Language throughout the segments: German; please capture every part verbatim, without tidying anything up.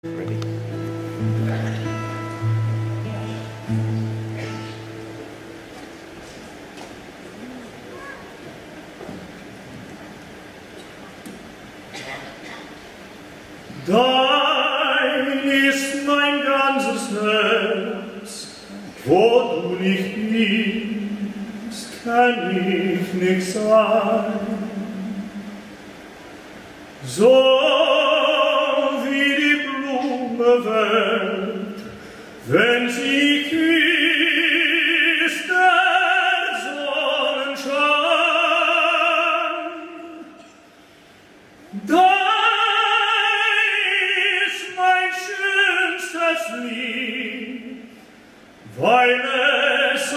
Ready? Dein ist mein ganzes Herz, wo du nicht bist, kann ich nicht sein. So wie die Blume welkt, wenn sie küsst der Sonnenschein. Weil es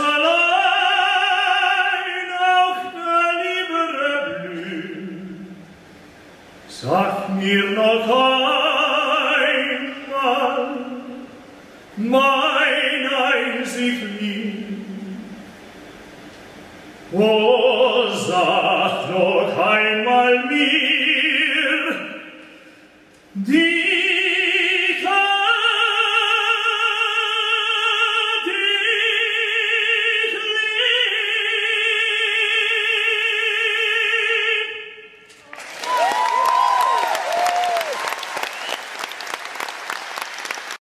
allein auch der Liebe blüht. Sag mir noch einmal, mein einzig Lieb. Oh, sag noch einmal mir,